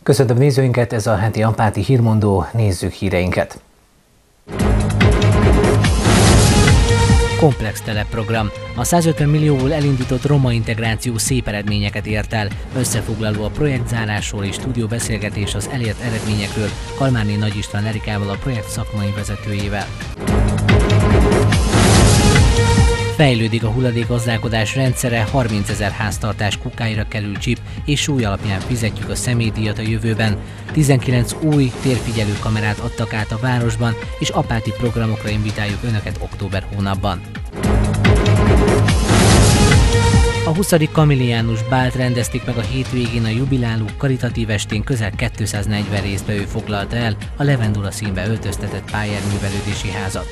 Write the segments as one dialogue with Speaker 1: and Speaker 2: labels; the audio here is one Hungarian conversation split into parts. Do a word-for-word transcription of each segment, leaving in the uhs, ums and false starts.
Speaker 1: Köszöntöm nézőinket, ez a heti Apáti Hírmondó, nézzük híreinket.
Speaker 2: Komplex telepprogram. A százötven millióból elindított roma integráció szép eredményeket ért el. Összefoglaló a projektzárásról és stúdióbeszélgetés az elért eredményekről Kalmárné Nagy István Erikával, a projekt szakmai vezetőjével. Fejlődik a hulladékgazdálkodás rendszere, harmincezer háztartás kukáira kerül csip, és súly alapján fizetjük a személydíjat a jövőben. tizenkilenc új térfigyelő kamerát adtak át a városban, és apáti programokra invitáljuk Önöket október hónapban. A huszadik kamiliánus bált rendezték meg a hétvégén a jubiláló karitatív estén, közel kétszáznegyven résztvevő foglalta el a Levendula színbe öltöztetett pályárművelődési házat.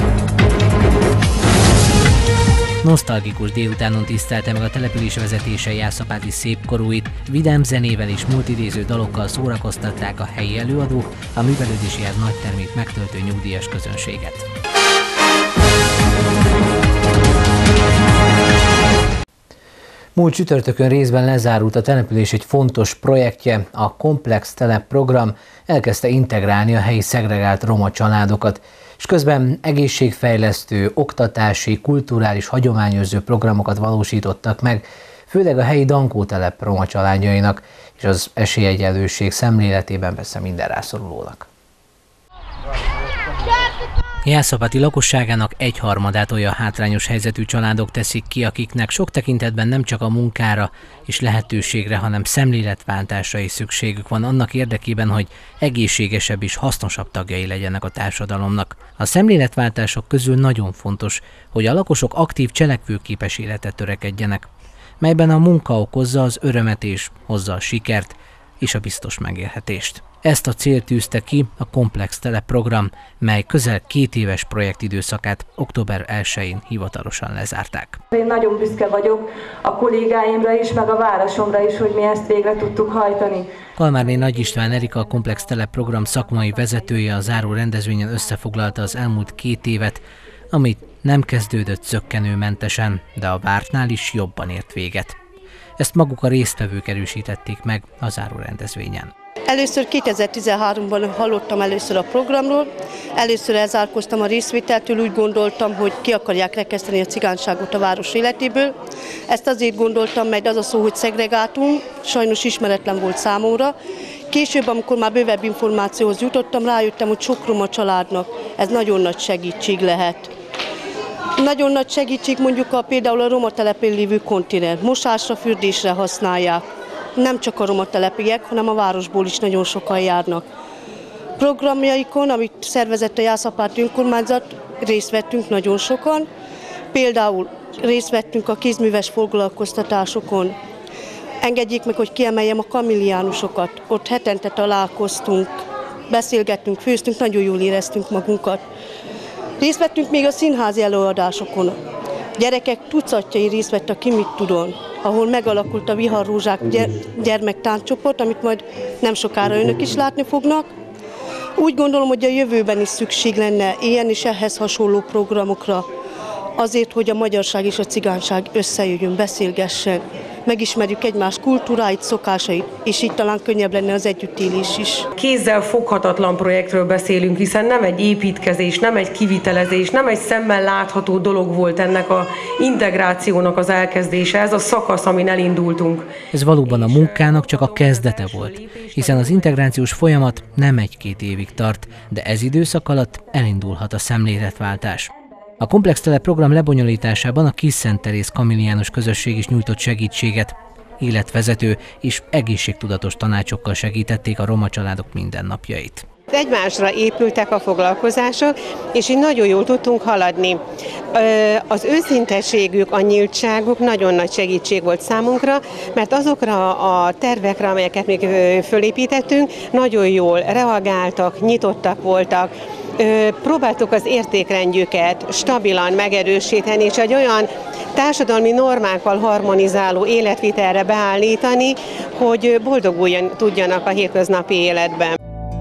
Speaker 2: Nosztalgikus délutánon tisztelte meg a település vezetése jászapáti szépkorúit, vidám zenével és multidéző dalokkal szórakoztatták a helyi előadók, a művelődési ház nagytermét megtöltő nyugdíjas közönséget.
Speaker 1: Múlt csütörtökön részben lezárult a település egy fontos projektje, a Komplex telepprogram elkezdte integrálni a helyi szegregált roma családokat, és közben egészségfejlesztő, oktatási, kulturális, hagyományőrző programokat valósítottak meg, főleg a helyi Dankó telep roma családjainak, és az esélyegyenlőség szemléletében persze minden rászorulónak.
Speaker 2: Jászapáti lakosságának egyharmadát olyan hátrányos helyzetű családok teszik ki, akiknek sok tekintetben nem csak a munkára és lehetőségre, hanem szemléletváltásra is szükségük van annak érdekében, hogy egészségesebb és hasznosabb tagjai legyenek a társadalomnak. A szemléletváltások közül nagyon fontos, hogy a lakosok aktív cselekvőképes életet törekedjenek, melyben a munka okozza az örömet és hozza a sikert és a biztos megélhetést. Ezt a célt tűzte ki a Komplex telepprogram, mely közel két éves projektidőszakát október elsején hivatalosan lezárták.
Speaker 3: Én nagyon büszke vagyok a kollégáimra is, meg a városomra is, hogy mi ezt végre tudtuk hajtani.
Speaker 2: Kalmárné Nagy István Erika, a Komplex telepprogram szakmai vezetője, a záró rendezvényen összefoglalta az elmúlt két évet, amit nem kezdődött zökkenőmentesen, de a vártnál is jobban ért véget. Ezt maguk a résztvevők erősítették meg a záró rendezvényen.
Speaker 4: Először kétezer-tizenháromban hallottam először a programról, először elzárkóztam a részvételtől, úgy gondoltam, hogy ki akarják rekeszteni a cigányságot a város életéből. Ezt azért gondoltam, mert az a szó, hogy szegregátum, sajnos ismeretlen volt számomra. Később, amikor már bővebb információhoz jutottam, rájöttem, hogy sok roma családnak ez nagyon nagy segítség lehet. Nagyon nagy segítség mondjuk a, például a roma telepén lévő kontinent, mosásra, fürdésre használják. Nem csak a roma telepiek, hanem a városból is nagyon sokan járnak. Programjaikon, amit szervezett a Jászapáti önkormányzat, részt vettünk nagyon sokan. Például részt vettünk a kézműves foglalkoztatásokon. Engedjék meg, hogy kiemeljem a kamiliánusokat. Ott hetente találkoztunk, beszélgettünk, főztünk, nagyon jól éreztünk magunkat. Részt vettünk még a színházi előadásokon. Gyerekek tucatjai részt vett a Ki mit tudon, ahol megalakult a Viharrózsák gyermektánccsoport, amit majd nem sokára önök is látni fognak. Úgy gondolom, hogy a jövőben is szükség lenne ilyen és ehhez hasonló programokra, azért, hogy a magyarság és a cigányság összejöjjön, beszélgessen, megismerjük egymás kultúráit, szokásait, és így talán könnyebb lenne az együttélés is.
Speaker 5: Kézzel foghatatlan projektről beszélünk, hiszen nem egy építkezés, nem egy kivitelezés, nem egy szemmel látható dolog volt ennek az integrációnak az elkezdése, ez a szakasz, amin elindultunk.
Speaker 2: Ez valóban a munkának csak a kezdete volt, hiszen az integrációs folyamat nem egy-két évig tart, de ez időszak alatt elindulhat a szemléletváltás. A Komplex telepprogram lebonyolításában a Kisszent Teréz kamiliánus közösség is nyújtott segítséget. Életvezető és egészségtudatos tanácsokkal segítették a roma családok mindennapjait.
Speaker 6: Egymásra épültek a foglalkozások, és így nagyon jól tudtunk haladni. Az őszintességük, a nyíltságuk nagyon nagy segítség volt számunkra, mert azokra a tervekre, amelyeket még fölépítettünk, nagyon jól reagáltak, nyitottak voltak. Próbáltuk az értékrendjüket stabilan megerősíteni, és egy olyan társadalmi normákkal harmonizáló életvitelre beállítani, hogy boldoguljon tudjanak a hétköznapi életben.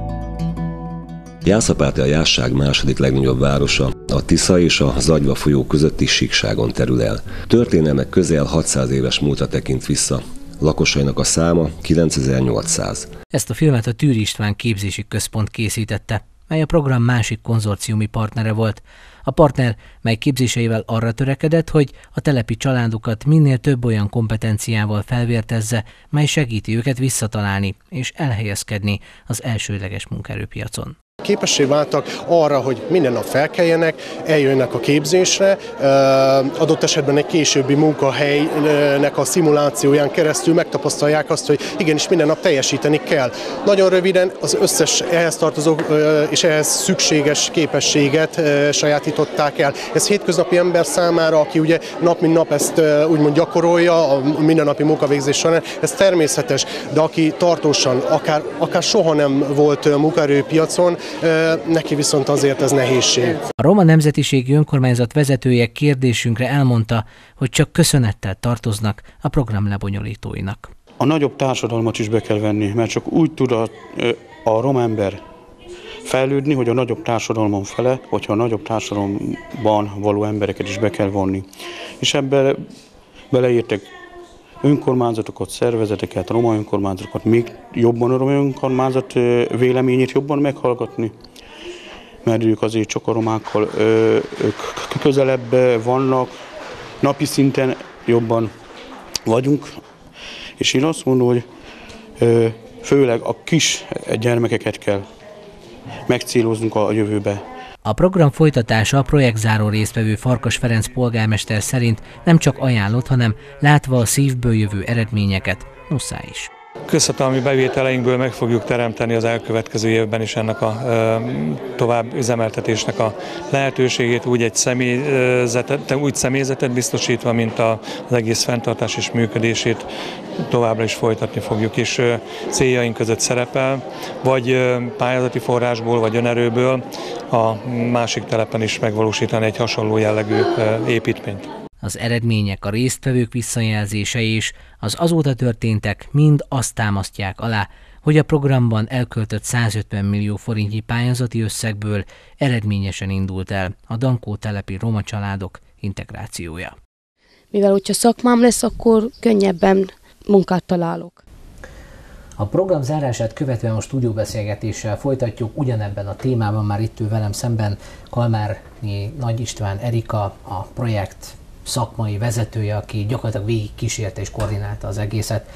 Speaker 7: Jászapáti a Jászság második legnagyobb városa, a Tisza és a Zagyva folyó közötti síkságon terül el. Történelme közel hatszáz éves múltra tekint vissza. lakosainak a száma kilencezer-nyolcszáz.
Speaker 2: Ezt a filmet a Tűri István Képzési Központ készítette, mely a program másik konzorciumi partnere volt. A partner, mely képzéseivel arra törekedett, hogy a telepi családokat minél több olyan kompetenciával felvértezze, mely segíti őket visszatalálni és elhelyezkedni az elsődleges munkaerőpiacon.
Speaker 8: Képessé váltak arra, hogy minden nap felkeljenek, eljönnek a képzésre, adott esetben egy későbbi munkahelynek a szimulációján keresztül megtapasztalják azt, hogy igenis minden nap teljesíteni kell. Nagyon röviden az összes ehhez tartozó és ehhez szükséges képességet sajátították el. Ez hétköznapi ember számára, aki ugye nap mint nap ezt úgymond gyakorolja a mindennapi munkavégzés során, ez természetes, de aki tartósan, akár, akár soha nem volt munkaerőpiacon, neki viszont azért ez nehézség.
Speaker 2: A roma nemzetiségi önkormányzat vezetője kérdésünkre elmondta, hogy csak köszönettel tartoznak a program lebonyolítóinak.
Speaker 9: A nagyobb társadalmat is be kell venni, mert csak úgy tud a, a roma ember fejlődni, hogy a nagyobb társadalmon fele, hogyha a nagyobb társadalomban való embereket is be kell vonni. És ebben beleértek önkormányzatokat, szervezeteket, roma önkormányzatokat, még jobban a roma önkormányzat véleményét jobban meghallgatni, mert ők azért csak a romákkal közelebb vannak, napi szinten jobban vagyunk, és én azt mondom, hogy főleg a kis gyermekeket kell megcéloznunk a jövőbe.
Speaker 2: A program folytatása a projektzáró résztvevő Farkas Ferenc polgármester szerint nem csak ajánlott, hanem látva a szívből jövő eredményeket, muszáj is.
Speaker 10: Közhatalmi bevételeinkből meg fogjuk teremteni az elkövetkező évben is ennek a ö, tovább üzemeltetésnek a lehetőségét, úgy egy személyzetet, úgy személyzetet biztosítva, mint a, az egész fenntartás és működését továbbra is folytatni fogjuk, és ö, céljaink között szerepel, vagy ö, pályázati forrásból, vagy önerőből a másik telepen is megvalósítani egy hasonló jellegű ö, építményt.
Speaker 2: Az eredmények, a résztvevők visszajelzései is, az azóta történtek mind azt támasztják alá, hogy a programban elköltött százötven millió forintnyi pályázati összegből eredményesen indult el a Dankó telepi roma családok integrációja.
Speaker 11: Mivel hogyha szakmám lesz, akkor könnyebben munkát találok.
Speaker 1: A program zárását követően a stúdióbeszélgetéssel folytatjuk ugyanebben a témában, már itt ül velem szemben Kalmárnyi Nagy István Erika, a projekt szakmai vezetője, aki gyakorlatilag végig kísérte és koordinálta az egészet.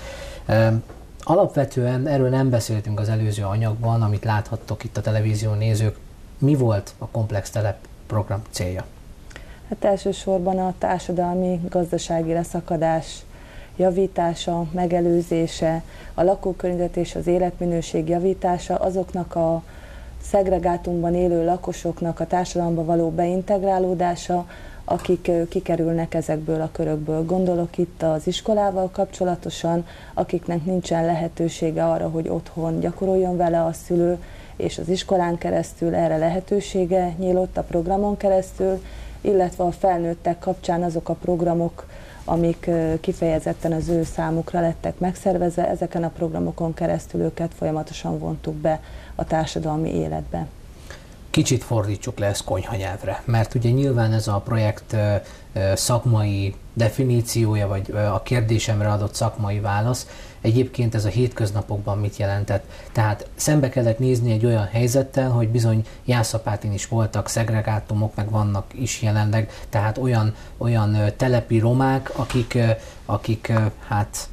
Speaker 1: Alapvetően erről nem beszéltünk az előző anyagban, amit láthattok itt a televízió nézők. Mi volt a Komplex Telep program célja?
Speaker 12: Hát elsősorban a társadalmi, gazdasági leszakadás javítása, megelőzése, a lakókörnyezet és az életminőség javítása, azoknak a szegregátumban élő lakosoknak a társadalomba való beintegrálódása, akik kikerülnek ezekből a körökből. Gondolok itt az iskolával kapcsolatosan, akiknek nincsen lehetősége arra, hogy otthon gyakoroljon vele a szülő, és az iskolán keresztül erre lehetősége nyílott a programon keresztül, illetve a felnőttek kapcsán azok a programok, amik kifejezetten az ő számukra lettek megszervezve, ezeken a programokon keresztül őket folyamatosan vontuk be a társadalmi életbe.
Speaker 1: Kicsit fordítsuk le ezt konyhanyelvre, mert ugye nyilván ez a projekt szakmai definíciója, vagy a kérdésemre adott szakmai válasz, egyébként ez a hétköznapokban mit jelentett? Tehát szembe kellett nézni egy olyan helyzettel, hogy bizony Jászapátin is voltak szegregátumok, meg vannak is jelenleg, tehát olyan, olyan telepi romák, akik, akik hát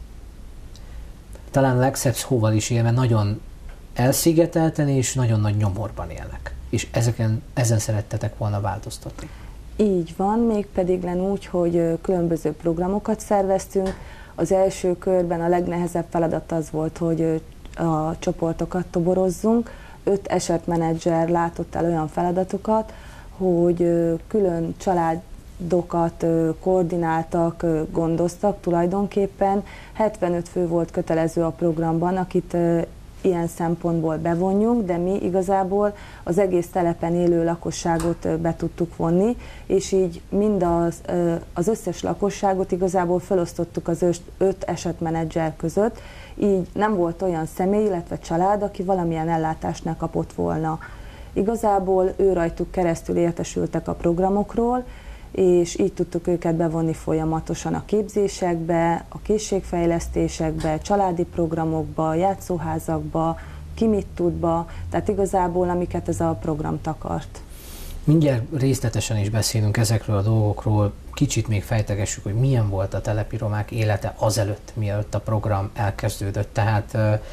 Speaker 1: talán a legszebb szóval is élve nagyon elszigetelten és nagyon nagy nyomorban élnek. És ezeken, ezen szerettetek volna változtatni.
Speaker 12: Így van, mégpedig len úgy, hogy különböző programokat szerveztünk. Az első körben a legnehezebb feladat az volt, hogy a csoportokat toborozzunk. Öt esetmenedzser látott el olyan feladatokat, hogy külön családokat koordináltak, gondoztak tulajdonképpen. hetvenöt fő volt kötelező a programban, akit ilyen szempontból bevonjunk, de mi igazából az egész telepen élő lakosságot be tudtuk vonni, és így mind az, az összes lakosságot igazából felosztottuk az öt esetmenedzser között, így nem volt olyan személy, illetve család, aki valamilyen ellátást ne kapott volna. Igazából ő rajtuk keresztül értesültek a programokról, és így tudtuk őket bevonni folyamatosan a képzésekbe, a készségfejlesztésekbe, családi programokba, játszóházakba, ki mit tudba, tehát igazából amiket ez a program takart.
Speaker 1: Mindjárt részletesen is beszélünk ezekről a dolgokról, kicsit még fejtegessük, hogy milyen volt a telepi romák élete azelőtt, mielőtt a program elkezdődött. Tehát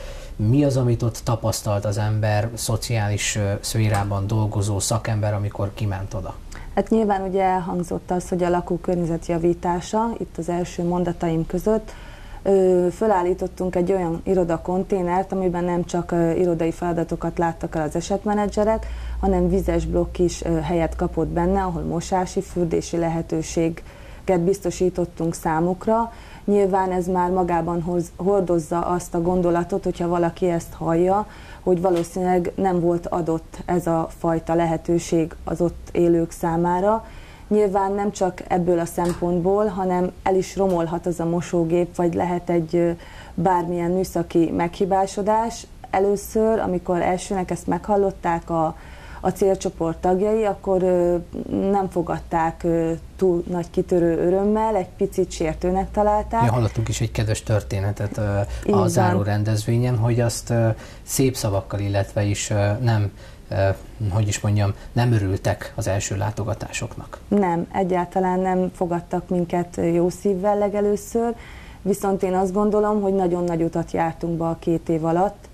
Speaker 1: mi az, amit ott tapasztalt az ember, szociális szférában dolgozó szakember, amikor kiment oda?
Speaker 12: Hát nyilván ugye elhangzott az, hogy a lakókörnyezet javítása, itt az első mondataim között, fölállítottunk egy olyan irodakonténert, amiben nem csak irodai feladatokat láttak el az esetmenedzserek, hanem vizes blokk is helyet kapott benne, ahol mosási, fürdési lehetőséget biztosítottunk számukra. Nyilván ez már magában hoz, hordozza azt a gondolatot, hogyha valaki ezt hallja, hogy valószínűleg nem volt adott ez a fajta lehetőség az ott élők számára. Nyilván nem csak ebből a szempontból, hanem el is romolhat az a mosógép, vagy lehet egy bármilyen műszaki meghibásodás. Először, amikor elsőnek ezt meghallották a, a célcsoport tagjai, akkor ö, nem fogadták ö, túl nagy kitörő örömmel, egy picit sértőnek találták.
Speaker 1: Ja, hallottunk is egy kedves történetet ö, a záró rendezvényen, hogy azt ö, szép szavakkal, illetve is ö, nem hogy is mondjam, nem örültek az első látogatásoknak.
Speaker 12: Nem, egyáltalán nem fogadtak minket jó szívvel legelőször, viszont én azt gondolom, hogy nagyon nagy utat jártunk be a két év alatt,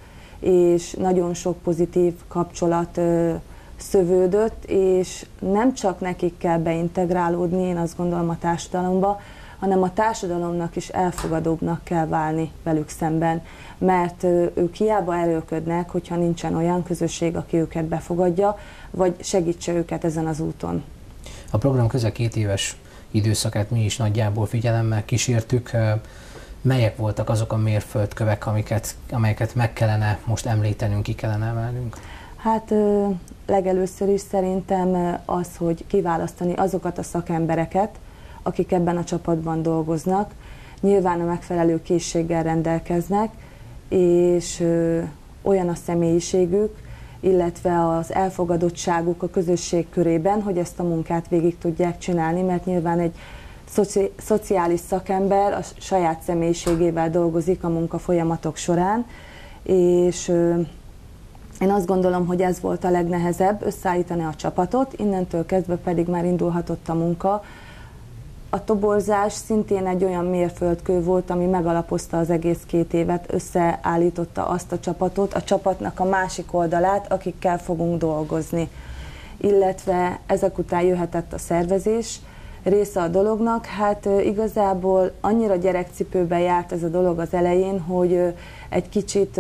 Speaker 12: és nagyon sok pozitív kapcsolat ö, szövődött, és nem csak nekik kell beintegrálódni, én azt gondolom a társadalomba, hanem a társadalomnak is elfogadóbbnak kell válni velük szemben, mert ők hiába erőlködnek, hogyha nincsen olyan közösség, aki őket befogadja, vagy segítse őket ezen az úton.
Speaker 1: A program közel két éves időszakát mi is nagyjából figyelemmel kísértük. Melyek voltak azok a mérföldkövek, amiket, amelyeket meg kellene most említenünk, ki kellene emelnünk?
Speaker 12: Hát legelőször is szerintem az, hogy kiválasztani azokat a szakembereket, akik ebben a csapatban dolgoznak, nyilván a megfelelő készséggel rendelkeznek, és ö, olyan a személyiségük, illetve az elfogadottságuk a közösség körében, hogy ezt a munkát végig tudják csinálni, mert nyilván egy szoci, szociális szakember a saját személyiségével dolgozik a munkafolyamatok során, és ö, én azt gondolom, hogy ez volt a legnehezebb, összeállítani a csapatot, innentől kezdve pedig már indulhatott a munka. A toborzás szintén egy olyan mérföldkő volt, ami megalapozta az egész két évet, összeállította azt a csapatot, a csapatnak a másik oldalát, akikkel fogunk dolgozni. Illetve ezek után jöhetett a szervezés része a dolognak. Hát igazából annyira gyerekcipőben járt ez a dolog az elején, hogy egy kicsit,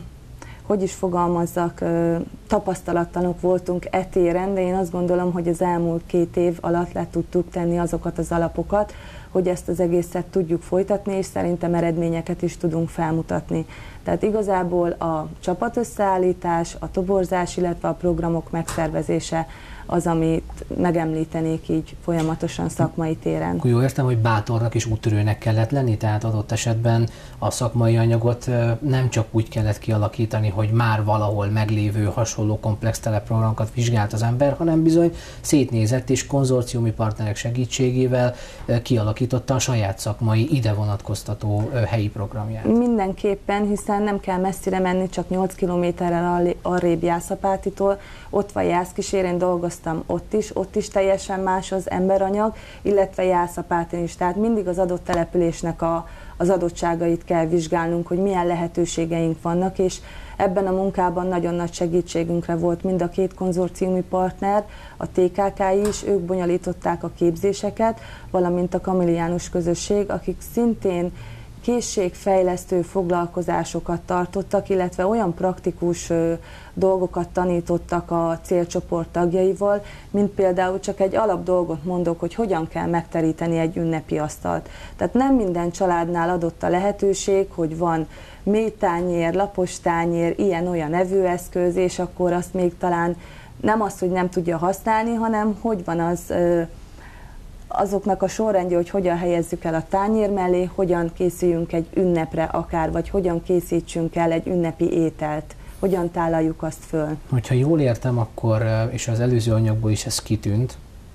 Speaker 12: hogy is fogalmazzak, tapasztalatlanok voltunk e téren, de én azt gondolom, hogy az elmúlt két év alatt le tudtuk tenni azokat az alapokat, hogy ezt az egészet tudjuk folytatni, és szerintem eredményeket is tudunk felmutatni. Tehát igazából a csapatösszeállítás, a toborzás, illetve a programok megszervezése az, amit megemlítenék így folyamatosan szakmai téren.
Speaker 1: Akkor jól értem, hogy bátornak és úttörőnek kellett lenni, tehát adott esetben a szakmai anyagot nem csak úgy kellett kialakítani, hogy már valahol meglévő hasonló komplex teleprogramokat vizsgált az ember, hanem bizony szétnézett és konzorciumi partnerek segítségével kialakította a saját szakmai, ide vonatkoztató helyi programját.
Speaker 12: Mindenképpen, hiszen nem kell messzire menni, csak nyolc kilométerrel arrébb Jászapátitól, ott van Jászkísér, én dolgoztam ott is, ott is teljesen más az emberanyag, illetve Jászapátin is. Tehát mindig az adott településnek a, az adottságait kell vizsgálnunk, hogy milyen lehetőségeink vannak, és ebben a munkában nagyon nagy segítségünkre volt mind a két konzorciumi partner, a té ká ká is, ők bonyolították a képzéseket, valamint a Kamiliánus közösség, akik szintén készségfejlesztő foglalkozásokat tartottak, illetve olyan praktikus ö, dolgokat tanítottak a célcsoport tagjaival, mint például csak egy alap dolgot mondok, hogy hogyan kell megteríteni egy ünnepi asztalt. Tehát nem minden családnál adott a lehetőség, hogy van mélytányér, lapos tányér, ilyen-olyan evőeszköz, és akkor azt még talán nem az, hogy nem tudja használni, hanem hogy van az ö, azoknak a sorrendje, hogy hogyan helyezzük el a tányér mellé, hogyan készüljünk egy ünnepre akár, vagy hogyan készítsünk el egy ünnepi ételt, hogyan tálaljuk azt föl.
Speaker 1: Hogyha jól értem, akkor, és az előző anyagból is ez kitűnt,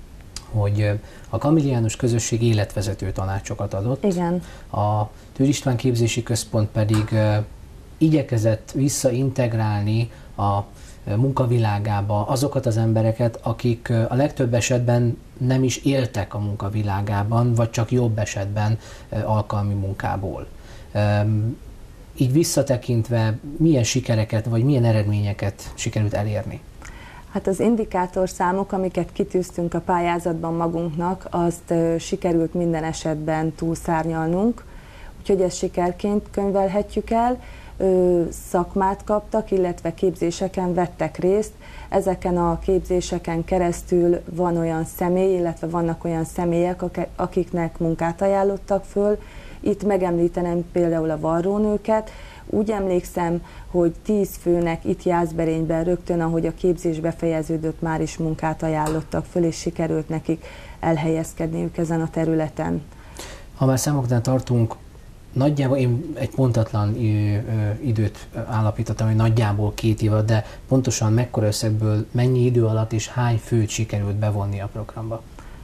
Speaker 1: hogy a Kamiliánus közösség életvezető tanácsokat adott.
Speaker 12: Igen.
Speaker 1: A Tőr István Képzési Központ pedig igyekezett visszaintegrálni a munkavilágába azokat az embereket, akik a legtöbb esetben nem is éltek a munkavilágában, vagy csak jobb esetben alkalmi munkából. Így visszatekintve milyen sikereket, vagy milyen eredményeket sikerült elérni?
Speaker 12: Hát az indikátor számok, amiket kitűztünk a pályázatban magunknak, azt sikerült minden esetben túlszárnyalnunk, úgyhogy ezt sikerként könyvelhetjük el. Szakmát kaptak, illetve képzéseken vettek részt. Ezeken a képzéseken keresztül van olyan személy, illetve vannak olyan személyek, akiknek munkát ajánlottak föl. Itt megemlítenem például a varrónőket. Úgy emlékszem, hogy tíz főnek itt Jászberényben rögtön, ahogy a képzés befejeződött, már is munkát ajánlottak föl, és sikerült nekik elhelyezkedniük ezen a területen.
Speaker 1: Ha már számoknál tartunk, nagyjából én egy pontatlan időt állapítottam, hogy nagyjából két évad, de pontosan mekkora összegből, mennyi idő alatt és hány főt sikerült bevonni a programba?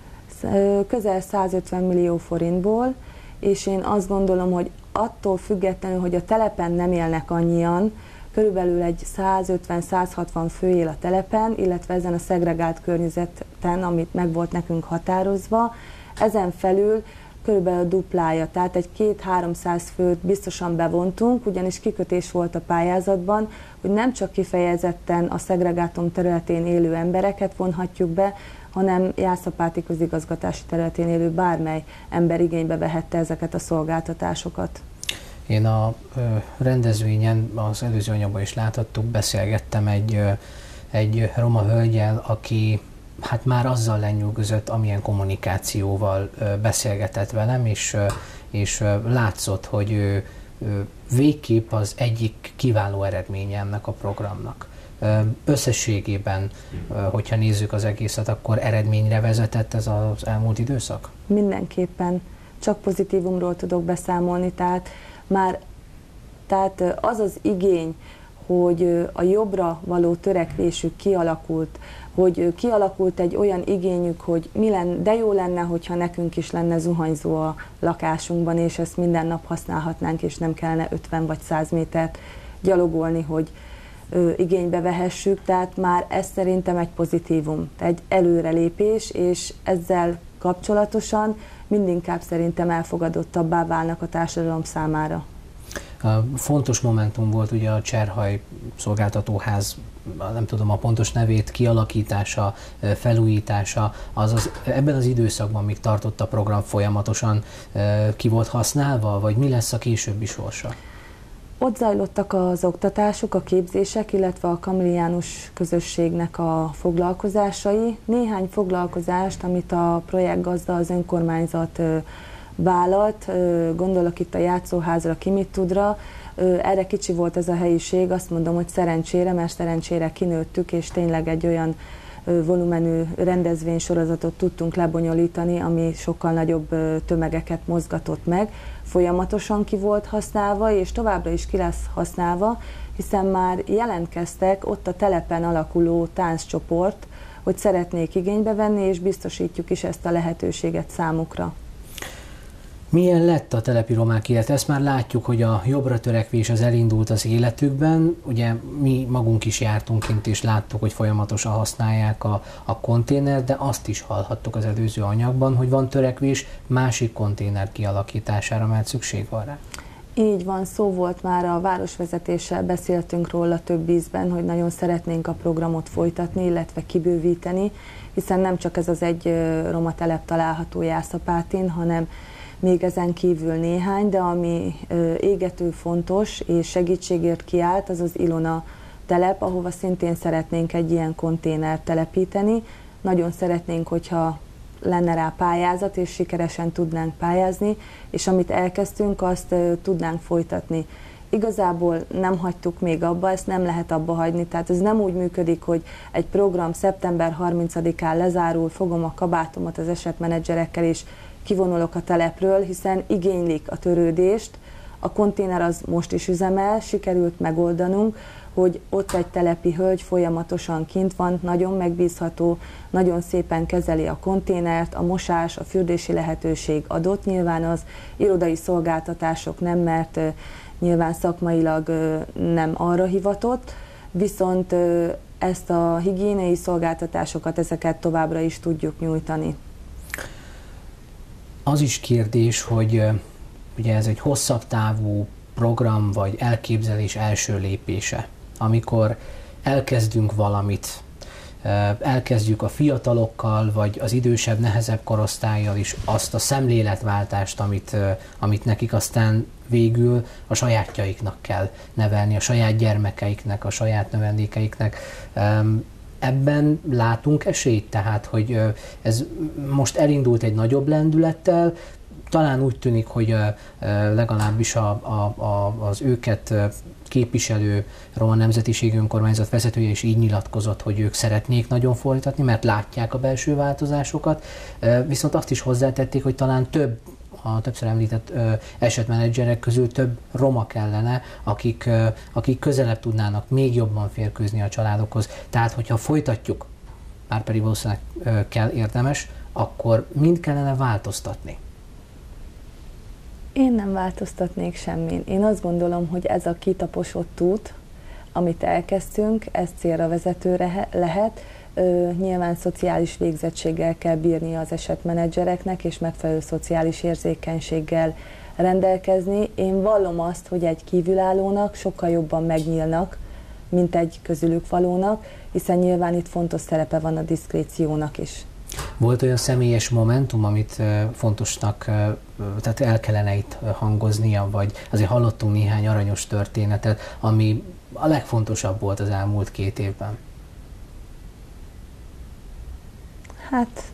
Speaker 12: Közel százötven millió forintból, és én azt gondolom, hogy attól függetlenül, hogy a telepen nem élnek annyian, körülbelül egy százötven-százhatvan fő él a telepen, illetve ezen a szegregált környezeten, amit meg volt nekünk határozva, ezen felül körülbelül a duplája, tehát egy két-háromszáz főt biztosan bevontunk, ugyanis kikötés volt a pályázatban, hogy nem csak kifejezetten a szegregátum területén élő embereket vonhatjuk be, hanem Jászapáti közigazgatási területén élő bármely ember igénybe vehette ezeket a szolgáltatásokat.
Speaker 1: Én a rendezvényen, az előző anyagban is láthattuk, beszélgettem egy, egy roma hölgyel, aki hát már azzal lenyűgözött, amilyen kommunikációval beszélgetett velem, és, és látszott, hogy ő, ő végképp az egyik kiváló eredménye ennek a programnak. Összességében, hogyha nézzük az egészet, akkor eredményre vezetett ez az elmúlt időszak?
Speaker 12: Mindenképpen. Csak pozitívumról tudok beszámolni, tehát már tehát az az igény, hogy a jobbra való törekvésük kialakult, hogy kialakult egy olyan igényük, hogy mi lenne, de jó lenne, hogyha nekünk is lenne zuhanyzó a lakásunkban, és ezt minden nap használhatnánk, és nem kellene ötven vagy száz métert gyalogolni, hogy ö, igénybe vehessük, tehát már ez szerintem egy pozitívum, egy előrelépés, és ezzel kapcsolatosan mindinkább szerintem elfogadottabbá válnak a társadalom számára.
Speaker 1: Fontos momentum volt ugye a Cserhaj szolgáltatóház, nem tudom a pontos nevét, kialakítása, felújítása, azaz ebben az időszakban még tartott a program folyamatosan ki volt használva, vagy mi lesz a későbbi sorsa?
Speaker 12: Ott zajlottak az oktatások, a képzések, illetve a kamiliánus közösségnek a foglalkozásai. Néhány foglalkozást, amit a projektgazda, az önkormányzat vállalt, gondolok itt a játszóházra, ki mit tudra, erre kicsi volt ez a helyiség, azt mondom, hogy szerencsére, mert szerencsére kinőttük, és tényleg egy olyan volumenű rendezvénysorozatot tudtunk lebonyolítani, ami sokkal nagyobb tömegeket mozgatott meg. Folyamatosan ki volt használva, és továbbra is ki lesz használva, hiszen már jelentkeztek ott a telepen alakuló tánccsoport, hogy szeretnék igénybe venni, és biztosítjuk is ezt a lehetőséget számukra.
Speaker 1: Milyen lett a telepi romák élet? Ezt már látjuk, hogy a jobbra törekvés az elindult az életükben. Ugye mi magunk is jártunk kint, és láttuk, hogy folyamatosan használják a, a konténert, de azt is hallhattuk az előző anyagban, hogy van törekvés másik konténer kialakítására, mert szükség van rá.
Speaker 12: Így van, szó volt már a városvezetéssel, beszéltünk róla több ízben, hogy nagyon szeretnénk a programot folytatni, illetve kibővíteni, hiszen nem csak ez az egy roma telep található Jászapátin, hanem még ezen kívül néhány, de ami égető fontos és segítségért kiállt, az az Ilona telep, ahova szintén szeretnénk egy ilyen konténert telepíteni. Nagyon szeretnénk, hogyha lenne rá pályázat, és sikeresen tudnánk pályázni, és amit elkezdtünk, azt tudnánk folytatni. Igazából nem hagytuk még abba, ezt nem lehet abba hagyni, tehát ez nem úgy működik, hogy egy program szeptember harmincadikán lezárul, fogom a kabátomat az esetmenedzserekkel, és kivonulok a telepről, hiszen igénylik a törődést, A konténer az most is üzemel, sikerült megoldanunk, hogy ott egy telepi hölgy folyamatosan kint van, nagyon megbízható, nagyon szépen kezeli a konténert, a mosás, a fürdési lehetőség adott, nyilván az irodai szolgáltatások nem, mert nyilván szakmailag nem arra hivatott, viszont ezt a higiéniai szolgáltatásokat, ezeket továbbra is tudjuk nyújtani.
Speaker 1: Az is kérdés, hogy ugye ez egy hosszabb távú program vagy elképzelés első lépése, amikor elkezdünk valamit, elkezdjük a fiatalokkal, vagy az idősebb, nehezebb korosztállyal is azt a szemléletváltást, amit, amit nekik aztán végül a sajátjaiknak kell nevelni, a saját gyermekeiknek, a saját növendékeiknek. Ebben látunk esélyt, tehát, hogy ez most elindult egy nagyobb lendülettel, talán úgy tűnik, hogy legalábbis a, a, a, az őket képviselő roma nemzetiségű önkormányzat vezetője is így nyilatkozott, hogy ők szeretnék nagyon folytatni, mert látják a belső változásokat, viszont azt is hozzátették, hogy talán több, a többször említett esetmenedzserek közül több roma kellene, akik, akik közelebb tudnának még jobban férkőzni a családokhoz. Tehát, hogyha folytatjuk, már pedig valószínűleg kell érdemes, akkor mind kellene változtatni.
Speaker 12: Én nem változtatnék semmin. Én azt gondolom, hogy ez a kitaposott út, amit elkezdtünk, ez célra vezető lehet. Ö, nyilván szociális végzettséggel kell bírni az esetmenedzsereknek, és megfelelő szociális érzékenységgel rendelkezni. Én vallom azt, hogy egy kívülállónak sokkal jobban megnyílnak, mint egy közülük valónak, hiszen nyilván itt fontos szerepe van a diszkréciónak is.
Speaker 1: Volt olyan személyes momentum, amit fontosnak, tehát el kellene itt hangoznia, vagy azért hallottunk néhány aranyos történetet, ami a legfontosabb volt az elmúlt két évben?
Speaker 12: Hát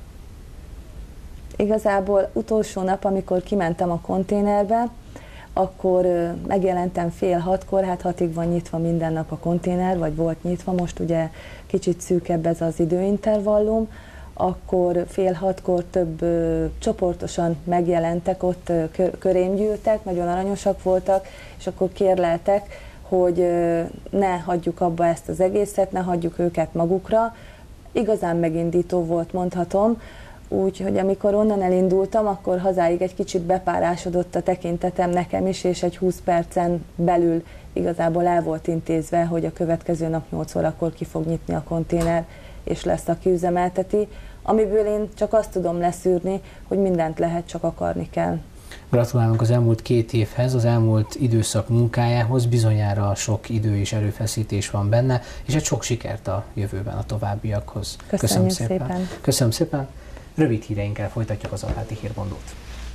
Speaker 12: igazából utolsó nap, amikor kimentem a konténerbe, akkor megjelentem fél hatkor, hát hatig van nyitva minden nap a konténer, vagy volt nyitva, most ugye kicsit szűkebb ez az időintervallum, akkor fél hatkor több ö, csoportosan megjelentek, ott ö, körém gyűltek, nagyon aranyosak voltak, és akkor kérleltek, hogy ö, ne hagyjuk abba ezt az egészet, ne hagyjuk őket magukra. Igazán megindító volt, mondhatom, úgyhogy amikor onnan elindultam, akkor hazáig egy kicsit bepárásodott a tekintetem nekem is, és egy húsz percen belül igazából el volt intézve, hogy a következő nap nyolc órakor ki fog nyitni a konténer, és lesz, aki üzemelteti, amiből én csak azt tudom leszűrni, hogy mindent lehet, csak akarni kell.
Speaker 1: Gratulálunk az elmúlt két évhez, az elmúlt időszak munkájához, bizonyára sok idő és erőfeszítés van benne, és egy sok sikert a jövőben, a továbbiakhoz.
Speaker 12: Köszönöm szépen. szépen.
Speaker 1: Köszönöm szépen. Rövid híreinkkel folytatjuk az Apáti Hírmondót.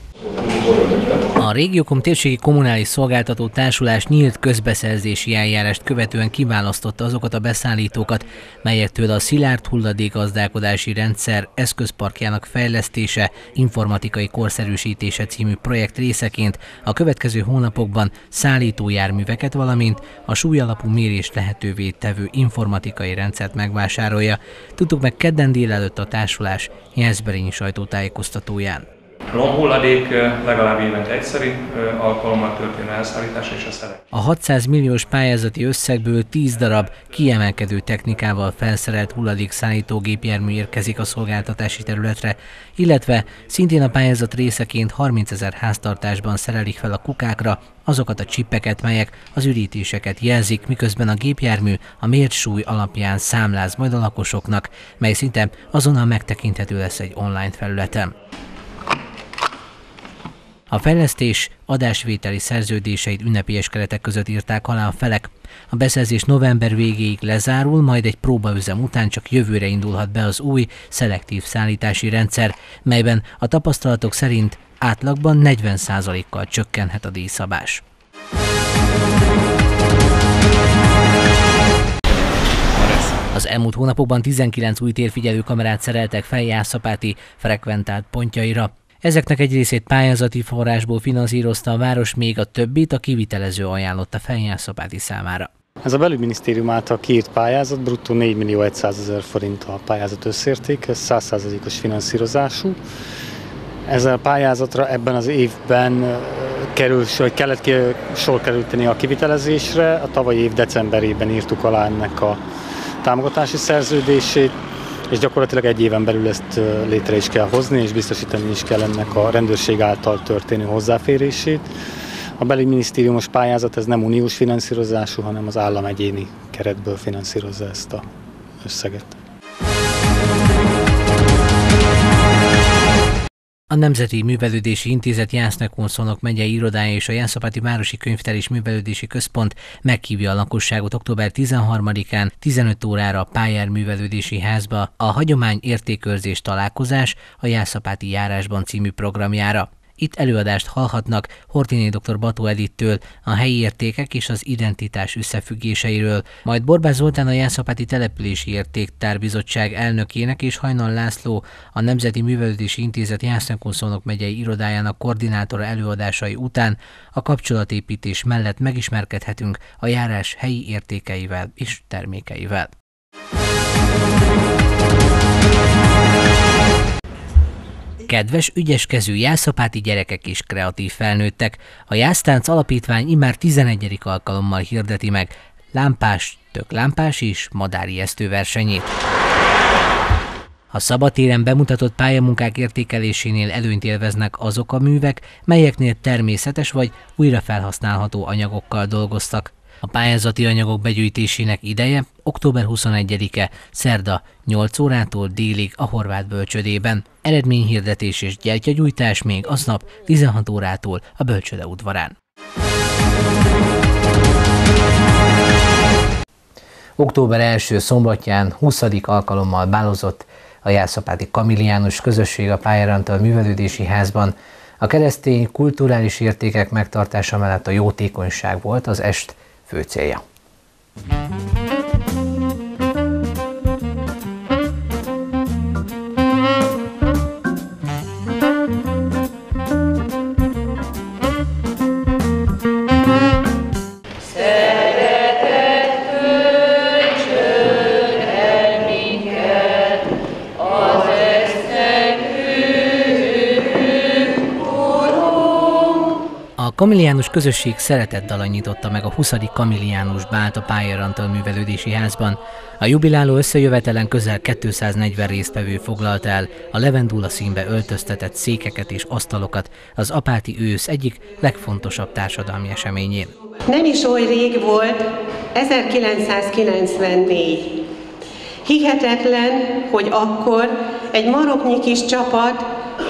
Speaker 2: A Régiókom térségi kommunális szolgáltató társulás nyílt közbeszerzési eljárást követően kiválasztotta azokat a beszállítókat, melyektől a szilárd hulladékgazdálkodási rendszer eszközparkjának fejlesztése, informatikai korszerűsítése című projekt részeként a következő hónapokban szállítójárműveket, valamint a súlyalapú mérést lehetővé tevő informatikai rendszert megvásárolja. Tudtuk meg kedden délelőtt a társulás Jászberényi sajtótájékoztatóján.
Speaker 10: A lomhulladék legalább évente egyszeri alkalommal történő elszállítása és a szelek.
Speaker 2: A hatszáz milliós pályázati összegből tíz darab kiemelkedő technikával felszerelt hulladékszállító gépjármű érkezik a szolgáltatási területre, illetve szintén a pályázat részeként harmincezer háztartásban szerelik fel a kukákra azokat a csippeket, melyek az ürítéseket jelzik, miközben a gépjármű a mért súly alapján számláz majd a lakosoknak, mely szinte azonnal megtekinthető lesz egy online felületen. A fejlesztés adásvételi szerződéseit ünnepélyes keretek között írták alá a felek. A beszerzés november végéig lezárul, majd egy próbaüzem után csak jövőre indulhat be az új, szelektív szállítási rendszer, melyben a tapasztalatok szerint átlagban negyven százalékkal csökkenhet a díjszabás. Az elmúlt hónapokban tizenkilenc új térfigyelő kamerát szereltek fel Jászapáti frekventált pontjaira. Ezeknek egy részét pályázati forrásból finanszírozta a város, még a többit a kivitelező ajánlotta fel Jászapáti számára.
Speaker 13: Ez a belügyminisztérium által kiírt pályázat, bruttó négy millió százezer forint a pályázat összérték, ez száz százalékos finanszírozású. Ezzel a pályázatra ebben az évben kerül, hogy kellett ki, sor kerülteni a kivitelezésre. A tavalyi év decemberében írtuk alá ennek a támogatási szerződését, és gyakorlatilag egy éven belül ezt létre is kell hozni, és biztosítani is kell ennek a rendőrség által történő hozzáférését. A belügyminisztériumos pályázat ez nem uniós finanszírozású, hanem az állam egyéni keretből finanszírozza ezt az összeget.
Speaker 2: A Nemzeti Művelődési Intézet Jász-Nekun-Szolnok megyei irodája és a Jászopáti Városi Könyvtár és Művelődési Központ meghívja a lakosságot október tizenharmadikán tizenöt órára a Pályár Művelődési Házba a Hagyomány értékőrzés találkozás a Jászopáti járásban című programjára. Itt előadást hallhatnak Horthyné dr. Bató Edittől a helyi értékek és az identitás összefüggéseiről, majd Borbász Zoltán a Jászopáti Települési Értéktárbizottság elnökének és Hajnal László a Nemzeti Művelődési Intézet Jász-Nekun-Szolnok megyei irodájának koordinátora előadásai után a kapcsolatépítés mellett megismerkedhetünk a járás helyi értékeivel és termékeivel. Kedves, ügyeskező jászopáti gyerekek és kreatív felnőttek, a Jásztánc Alapítvány immár tizenegyedik alkalommal hirdeti meg lámpás, töklámpás és madárijesztő versenyét. A szabadtéren bemutatott pályamunkák értékelésénél előnyt élveznek azok a művek, melyeknél természetes vagy újrafelhasználható anyagokkal dolgoztak. A pályázati anyagok begyűjtésének ideje október huszonegyedike, szerda nyolc órától délig a Horváth Bölcsődében. Eredményhirdetés és gyertyagyújtás még aznap tizenhat órától a Bölcsőde udvarán.
Speaker 1: Október első szombatján huszadik alkalommal bálozott a Jászopáti Kamiliánus közösség a Pályár Antal Művelődési Házban. A keresztény kulturális értékek megtartása mellett a jótékonyság volt az est fő célja.
Speaker 2: A Kamiliánus közösség szeretetdala nyitotta meg a huszadik Kamiliánus bált a Pályár Antal Művelődési Házban. A jubiláló összejövetelen közel kétszáznegyven résztvevő foglalt el a levendula színbe öltöztetett székeket és asztalokat az apáti ősz egyik legfontosabb társadalmi eseményén.
Speaker 6: Nem is oly rég volt, ezerkilencszázkilencvennégy. Hihetetlen, hogy akkor egy maroknyi kis csapat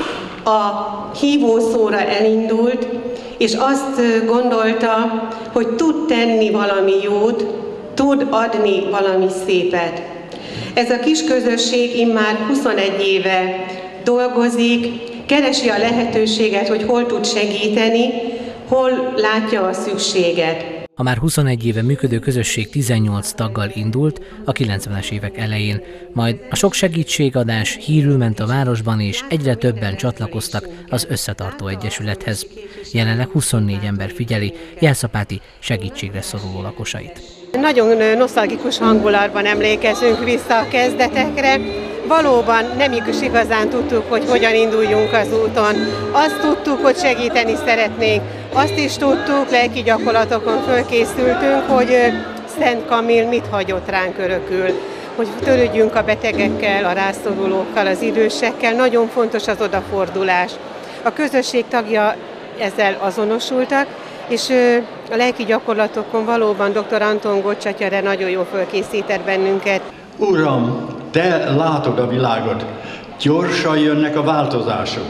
Speaker 6: a hívószóra elindult, és azt gondolta, hogy tud tenni valami jót, tud adni valami szépet. Ez a kis közösség immár huszonegy éve dolgozik, keresi a lehetőséget, hogy hol tud segíteni, hol látja a szükséget.
Speaker 2: A már huszonegy éve működő közösség tizennyolc taggal indult a kilencvenes évek elején, majd a sok segítségadás hírül ment a városban, és egyre többen csatlakoztak az Összetartó Egyesülethez. Jelenleg huszonnégy ember figyeli Jászopáti segítségre szoruló lakosait.
Speaker 6: Nagyon nosztalgikus hangulatban emlékezünk vissza a kezdetekre. Valóban nem is igazán tudtuk, hogy hogyan induljunk az úton. Azt tudtuk, hogy segíteni szeretnénk. Azt is tudtuk, lelki gyakorlatokon fölkészültünk, hogy Szent Kamil mit hagyott ránk örökül. Hogy törődjünk a betegekkel, a rászorulókkal, az idősekkel. Nagyon fontos az odafordulás. A közösség tagja ezzel azonosultak, és a lelki gyakorlatokon valóban dr. Anton Gocsatyare nagyon jól fölkészített bennünket.
Speaker 14: Uram, te látod a világot, gyorsan jönnek a változások.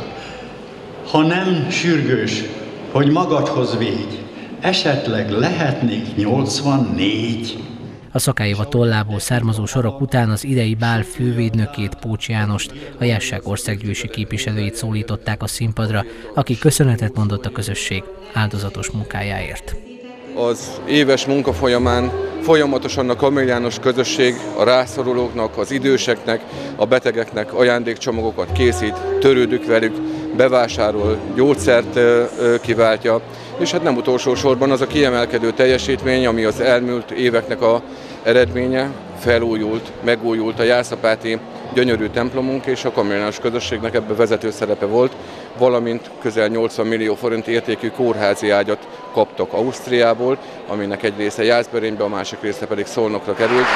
Speaker 14: Ha nem sürgős, hogy magadhoz védj, esetleg lehetnék nyolcvannégy.
Speaker 2: A Szakályéva tollából származó sorok után az idei bál fővédnökét, Pócs Jánost, a Jászság országgyűlési képviselőjét szólították a színpadra, aki köszönetet mondott a közösség áldozatos munkájáért.
Speaker 15: Az éves munka folyamán folyamatosan a Kamiliánus közösség a rászorulóknak, az időseknek, a betegeknek ajándékcsomagokat készít, törődik velük, bevásárol, gyógyszert kiváltja, és hát nem utolsó sorban az a kiemelkedő teljesítmény, ami az elmúlt éveknek a eredménye, felújult, megújult a jászopáti gyönyörű templomunk, és a kamionános közösségnek ebben vezető szerepe volt, valamint közel nyolcvan millió forint értékű kórházi ágyat kaptak Ausztriából, aminek egy része Jászberénybe, a másik része pedig Szolnokra került.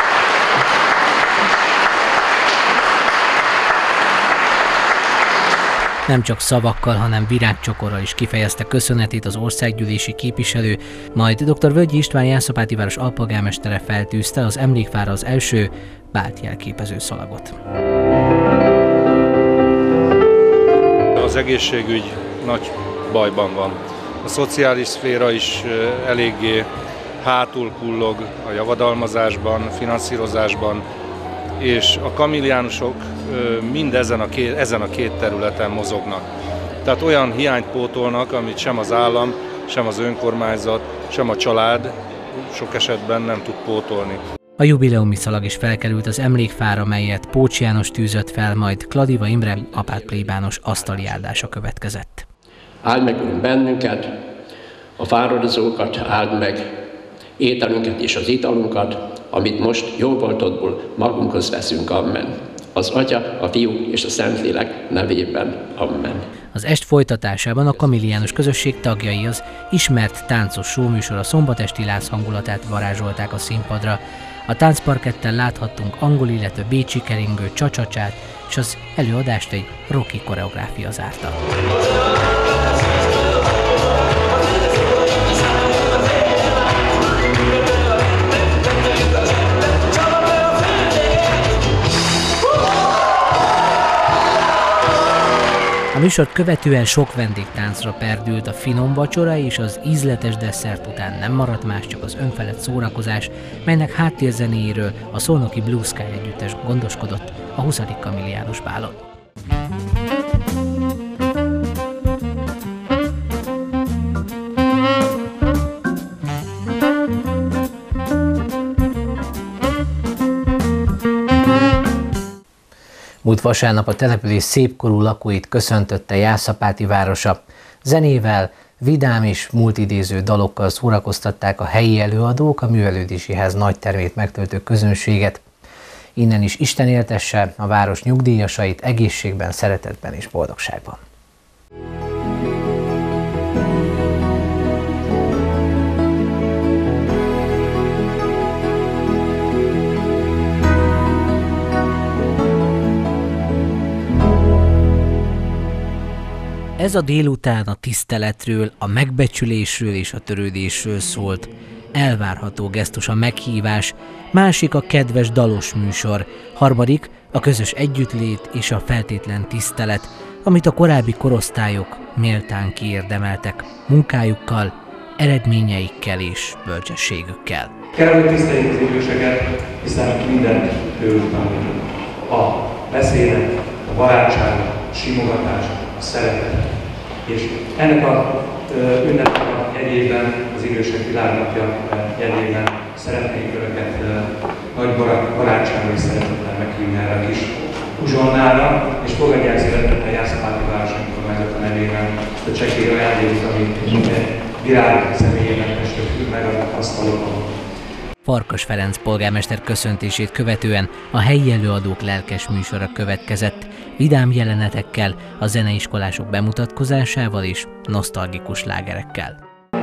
Speaker 2: Nem csak szavakkal, hanem virágcsokorral is kifejezte köszönetét az országgyűlési képviselő, majd dr. Völgyi István Jászapáti város alpolgármestere feltűzte az emlékfára az első báltjelképező szalagot.
Speaker 16: Az egészségügy nagy bajban van. A szociális szféra is eléggé hátul kullog a javadalmazásban, a finanszírozásban, és a kamilliánusok mind ezen a, két, ezen a két területen mozognak. Tehát olyan hiányt pótolnak, amit sem az állam, sem az önkormányzat, sem a család sok esetben nem tud pótolni.
Speaker 2: A jubileumi szalag is felkerült az emlékfára, melyet Pócs János tűzött fel, majd Kladiva Imre apát plébános asztali áldása következett.
Speaker 17: Áld meg bennünket, a fáradozókat, áld meg ételünket és az italunkat, amit most jó voltodból magunkhoz veszünk, amen. Az Atya, a Fiú és a Szentlélek nevében, amen.
Speaker 2: Az est folytatásában a kamilliánus közösség tagjai az ismert táncos showműsor a szombatesti láz hangulatát varázsolták a színpadra. A táncparketten láthattunk angol, illetve bécsi keringő csa-csa-csát, és az előadást egy rocky koreográfia zárta. A műsort követően sok vendégtáncra perdült, a finom vacsora és az ízletes desszert után nem maradt más, csak az önfelett szórakozás, melynek háttérzenéjéről a szolnoki Blue Sky együttes gondoskodott a huszadik kamilliánus bálon. Múlt vasárnap a település szépkorú lakóit köszöntötte Jászapáti városa. Zenével, vidám és múltidéző dalokkal szórakoztatták a helyi előadók a művelődési ház nagy termét megtöltő közönséget. Innen is Isten éltesse a város nyugdíjasait egészségben, szeretetben és boldogságban. Ez a délután a tiszteletről, a megbecsülésről és a törődésről szólt. Elvárható gesztus a meghívás, másik a kedves dalos műsor, harmadik a közös együttlét és a feltétlen tisztelet, amit a korábbi korosztályok méltán kiérdemeltek munkájukkal, eredményeikkel és bölcsességükkel.
Speaker 18: Kell, hogy tiszteljük az időseket, hiszen mindent tőlük tanulunk. A beszédet, a barátságot, a simogatást, a szeretet. És ennek a ünnepnek a jegyében, az Idősek Világnapja jegyében szeretnék Önöket nagy barátsággal és szeretettel meghívni erre a kis uzsonnára, és fogadják szeretettel Jászapáti város önkormányzata nevében a csekély ajándékot, amit virág személyében festett meg az asztalokon.
Speaker 2: Farkas Ferenc polgármester köszöntését követően a helyi előadók lelkes műsora következett, vidám jelenetekkel, a zeneiskolások bemutatkozásával és nosztalgikus slágerekkel.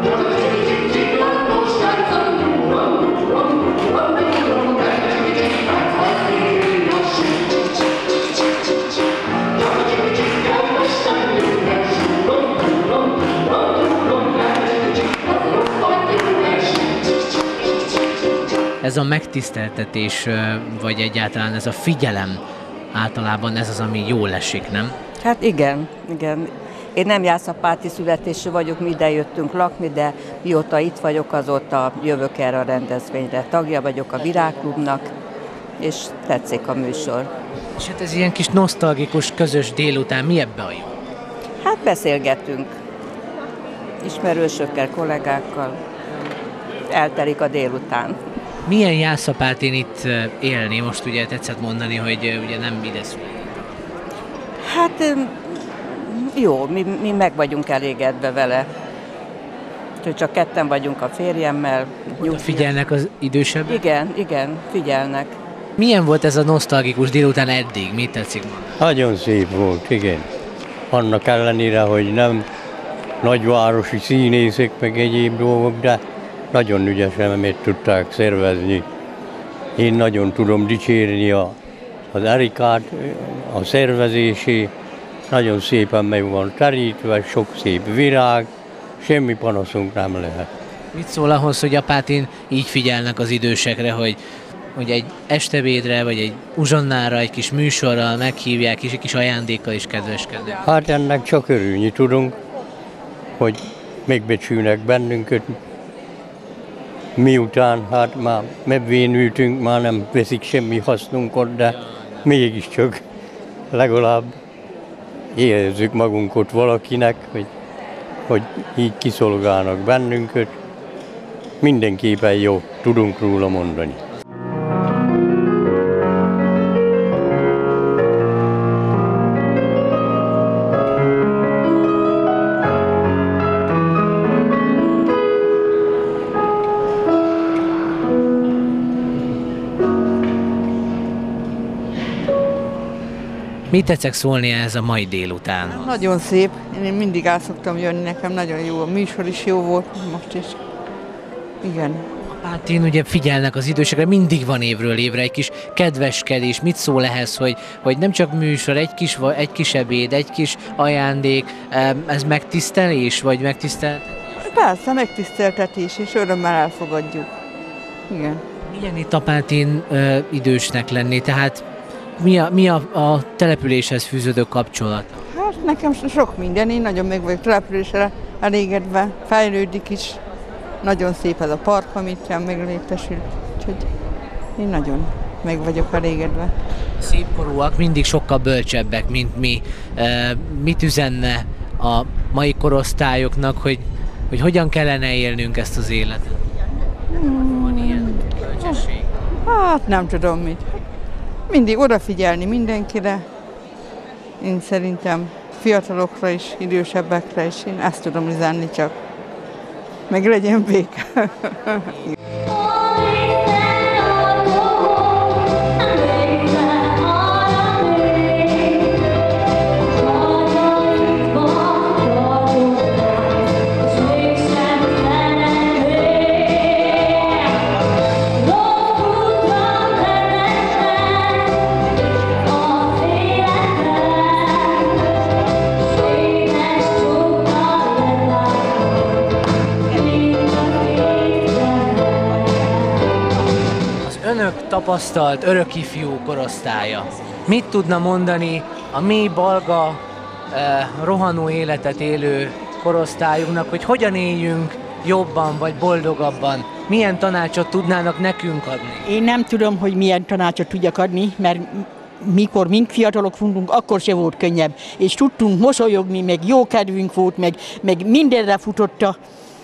Speaker 2: Ez a megtiszteltetés, vagy egyáltalán ez a figyelem, általában ez az, ami jól esik, nem?
Speaker 19: Hát igen, igen. Én nem jászapáti születésű vagyok, mi ide jöttünk lakni, de mióta itt vagyok, azóta jövök erre a rendezvényre. Tagja vagyok a Virágklubnak, és tetszik a műsor.
Speaker 2: És hát ez ilyen kis nosztalgikus, közös délután, mi ebbe a jó?
Speaker 19: Hát beszélgetünk. Ismerősökkel, kollégákkal. Eltelik a délután.
Speaker 2: Milyen Jászapátén itt élni? Most ugye tetszett mondani, hogy ugye nem ide született.
Speaker 19: Hát jó, mi, mi meg vagyunk elégedve vele. Úgyhogy csak ketten vagyunk a férjemmel.
Speaker 2: Oda figyelnek az idősebbek?
Speaker 19: Igen, igen, figyelnek.
Speaker 2: Milyen volt ez a nosztalgikus délután eddig? Mit tetszik?
Speaker 20: Nagyon szép volt, igen. Annak ellenére, hogy nem nagyvárosi színészek, meg egyéb dolgok, de nagyon ügyesen meg tudták szervezni. Én nagyon tudom dicsérni a, az Erikát, a szervezésé. Nagyon szépen meg van terítve, sok szép virág, semmi panaszunk nem lehet.
Speaker 2: Mit szól ahhoz, hogy Apátin így figyelnek az idősekre, hogy, hogy egy estebédre, vagy egy uzsonnára, egy kis műsorral meghívják, és egy kis ajándékkal is kedveskednek?
Speaker 20: Hát ennek csak örülni tudunk, hogy megbecsülnek bennünket. Miután hát már megvénültünk, már nem veszik semmi hasznunkat, de mégiscsak legalább érezzük magunkat valakinek, hogy, hogy így kiszolgálnak bennünket. Mindenképpen jó, tudunk róla mondani.
Speaker 2: Mit tetszek szólni ez a mai délután?
Speaker 21: Nagyon szép, én mindig el szoktam jönni, nekem nagyon jó, a műsor is jó volt, most is. Igen.
Speaker 2: Apátin ugye figyelnek az idősekre, mindig van évről évre egy kis kedveskedés. Mit szól ehhez, hogy, hogy nem csak műsor, egy kis, egy kis ebéd, egy kis ajándék, ez megtisztelés, vagy megtiszteltetés?
Speaker 21: Persze, megtiszteltetés, és örömmel elfogadjuk. Igen.
Speaker 2: Milyen itt Apátin ö, idősnek lenni, tehát mi a, mi a, a településhez fűződő kapcsolat?
Speaker 21: Hát nekem sok minden, én nagyon meg vagyok településre elégedve, fejlődik is. Nagyon szép ez a park, amit meglétesül, úgyhogy én nagyon meg vagyok elégedve.
Speaker 2: Szépkorúak mindig sokkal bölcsebbek, mint mi. Mit üzenne a mai korosztályoknak, hogy, hogy hogyan kellene élnünk ezt az életet? Van ilyen bölcsesség?
Speaker 21: Hát nem tudom mit. Mindig odafigyelni mindenkire. Én szerintem fiatalokra is, idősebbekre is, én ezt tudom üzenni csak. Meg legyen béke.
Speaker 2: Tapasztalt örök ifjú korosztálya. Mit tudna mondani a mély balga, eh, rohanó életet élő korosztályunknak, hogy hogyan éljünk jobban vagy boldogabban? Milyen tanácsot tudnának nekünk adni?
Speaker 22: Én nem tudom, hogy milyen tanácsot tudjak adni, mert mikor mink fiatalok voltunk, akkor se volt könnyebb. És tudtunk mosolyogni, meg jó kedvünk volt, meg, meg mindenre futotta.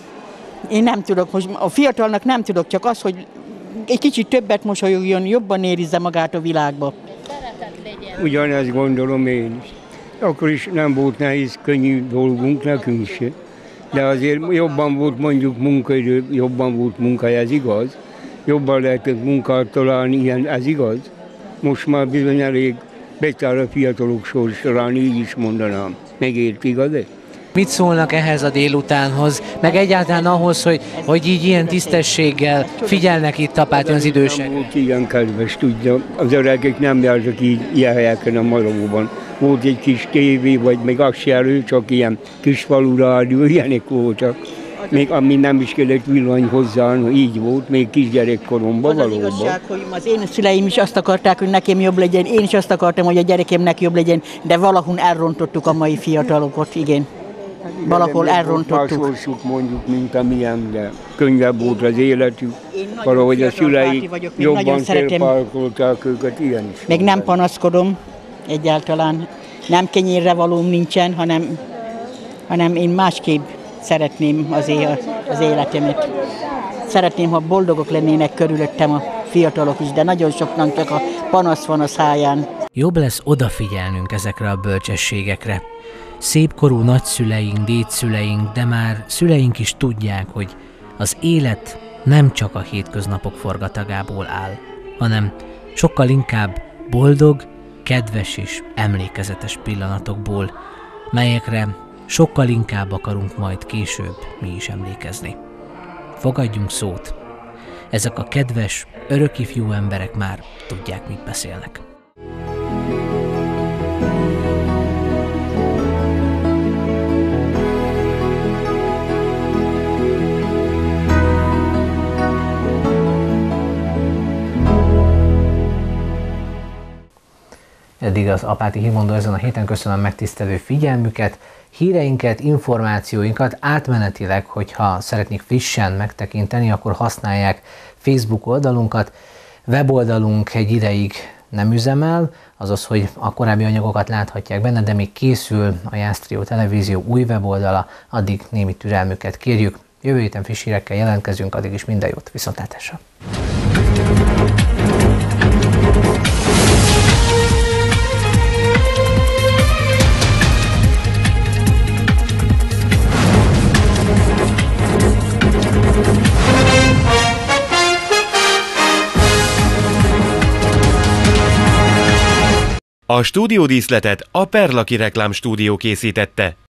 Speaker 22: Én nem tudok, hogy a fiatalnak nem tudok, csak az, hogy egy kicsit többet mosolyogjon, jobban érizze magát a világba.
Speaker 23: Ugyanezt gondolom én is. Akkor is nem volt nehéz, könnyű dolgunk nekünk se. De azért jobban volt mondjuk munkaidő, jobban volt munkahely, ez igaz. Jobban lehetett munkát találni, ilyen, ez igaz. Most már bizony elég betáll a fiatalok sorsorán, így is mondanám. Megért, igaz-e?
Speaker 2: Mit szólnak ehhez a délutánhoz, meg egyáltalán ahhoz, hogy, hogy így ilyen tisztességgel figyelnek itt Apátin az idősek?
Speaker 23: Nem volt ilyen kedves, tudja. Az öregek nem jártak így ilyen helyeken a Maróban. Volt egy kis tévé, vagy még az se elő, csak ilyen kis falurádió, ilyenek voltak. Még ami nem is kellett villany hozzá, így volt, még kisgyerekkoromban valóban.
Speaker 22: Az az igazság, hogy az én szüleim is azt akarták, hogy nekem jobb legyen, én is azt akartam, hogy a gyerekemnek jobb legyen, de valahol elrontottuk a mai fiatalokat, igen. Valahol elrontottuk.
Speaker 23: Másoljuk mondjuk, mint amilyen, de könnyebb volt az életük. Valahogy a szüleik jobban szerpálkolták őket, ilyen is.
Speaker 22: Meg nem panaszkodom egyáltalán. Nem kenyérre valóm nincsen, hanem, hanem én másképp szeretném az, él, az életemet. Szeretném, ha boldogok lennének körülöttem a fiatalok is, de nagyon soknak csak a panasz van a száján.
Speaker 2: Jobb lesz odafigyelnünk ezekre a bölcsességekre. Szépkorú nagyszüleink, dédszüleink, de már szüleink is tudják, hogy az élet nem csak a hétköznapok forgatagából áll, hanem sokkal inkább boldog, kedves és emlékezetes pillanatokból, melyekre sokkal inkább akarunk majd később mi is emlékezni. Fogadjunk szót. Ezek a kedves, örökifjú emberek már tudják, mit beszélnek.
Speaker 1: Eddig az Apáti Hírmondó ezen a héten. Köszönöm megtisztelő figyelmüket, híreinket, információinkat átmenetileg, hogyha szeretnék frissen megtekinteni, akkor használják Facebook oldalunkat. Weboldalunk egy ideig nem üzemel, azaz, hogy a korábbi anyagokat láthatják benne, de még készül a Jásztrió Televízió új weboldala, addig némi türelmüket kérjük. Jövő héten friss hírekkel jelentkezünk, addig is minden jót, viszontlátásra!
Speaker 3: A stúdiódíszletet a Perlaki Reklám Stúdió készítette.